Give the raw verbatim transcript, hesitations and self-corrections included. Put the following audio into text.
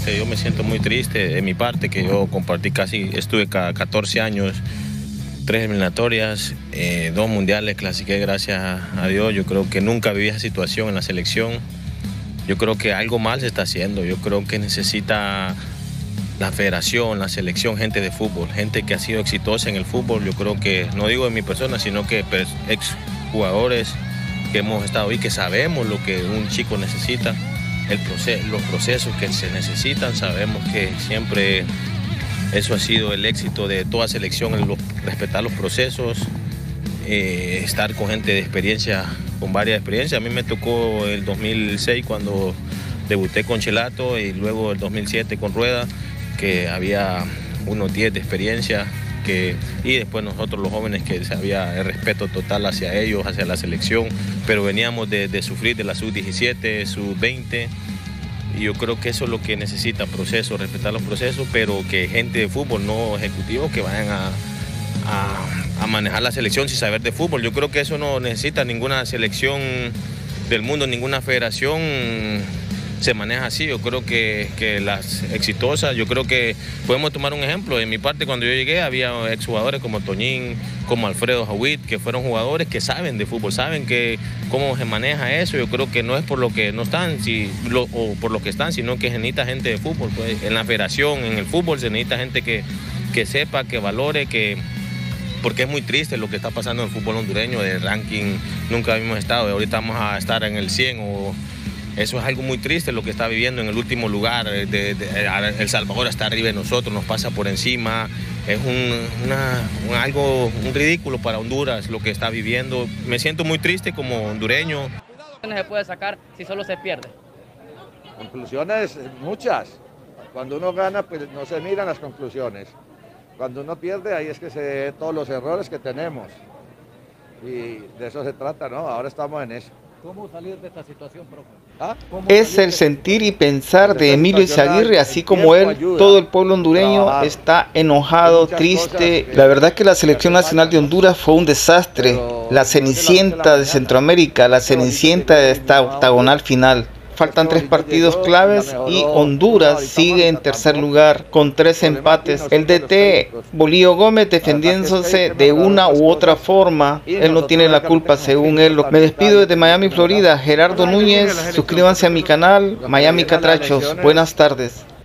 triste, yo me siento muy triste de mi parte, que yo compartí casi, estuve cada catorce años, tres eliminatorias, eh, dos mundiales, clasifiqué gracias a Dios. Yo creo que nunca viví esa situación en la selección. Yo creo que algo mal se está haciendo, yo creo que necesita la federación, la selección, gente de fútbol, gente que ha sido exitosa en el fútbol. Yo creo que, no digo en mi persona, sino que ex jugadores que hemos estado ahí, que sabemos lo que un chico necesita, el proceso, los procesos que se necesitan. Sabemos que siempre eso ha sido el éxito de toda selección, el respetar los procesos, eh, estar con gente de experiencia, con varias experiencias. A mí me tocó el dos mil seis cuando debuté con Chelato y luego el dos mil siete con Rueda, que había unos diez de experiencia, que, y después nosotros los jóvenes que había el respeto total hacia ellos, hacia la selección, pero veníamos de, de sufrir de la sub diecisiete, sub veinte, y yo creo que eso es lo que necesita, procesos, respetar los procesos, pero que gente de fútbol, no ejecutivos, que vayan a, a, a manejar la selección sin saber de fútbol. Yo creo que eso no necesita ninguna selección del mundo, ninguna federación se maneja así. Yo creo que, que las exitosas, yo creo que podemos tomar un ejemplo. En mi parte, cuando yo llegué, había exjugadores como Toñín, como Alfredo Jawit, que fueron jugadores que saben de fútbol, saben que cómo se maneja eso. Yo creo que no es por lo que no están si, lo, o por lo que están, sino que se necesita gente de fútbol. Pues, en la federación, en el fútbol, se necesita gente que, que sepa, que valore, que... porque es muy triste lo que está pasando en el fútbol hondureño, de ranking nunca habíamos estado, y ahorita vamos a estar en el cien, o eso es algo muy triste lo que está viviendo en el último lugar. De, de, de, El Salvador está arriba de nosotros, nos pasa por encima, es un, una, un, algo un ridículo para Honduras lo que está viviendo. Me siento muy triste como hondureño. ¿Qué se puede sacar si solo se pierde? Conclusiones muchas. Cuando uno gana, pues no se miran las conclusiones. Cuando uno pierde, ahí es que se ven todos los errores que tenemos. Y de eso se trata, ¿no? Ahora estamos en eso. ¿Cómo salir de esta situación, profe? ¿Ah? Es el sentir y pensar de Emilio Izaguirre, así como él, todo el pueblo hondureño está enojado, triste. La verdad que la selección nacional de Honduras fue un desastre. La cenicienta de Centroamérica, la cenicienta de esta octagonal final. Faltan tres partidos claves y Honduras sigue en tercer lugar con tres empates. El D T Bolillo Gómez defendiéndose de una u otra forma. Él no tiene la culpa según él. Me despido desde Miami, Florida. Gerardo Núñez, suscríbanse a mi canal Miami Catrachos. Buenas tardes.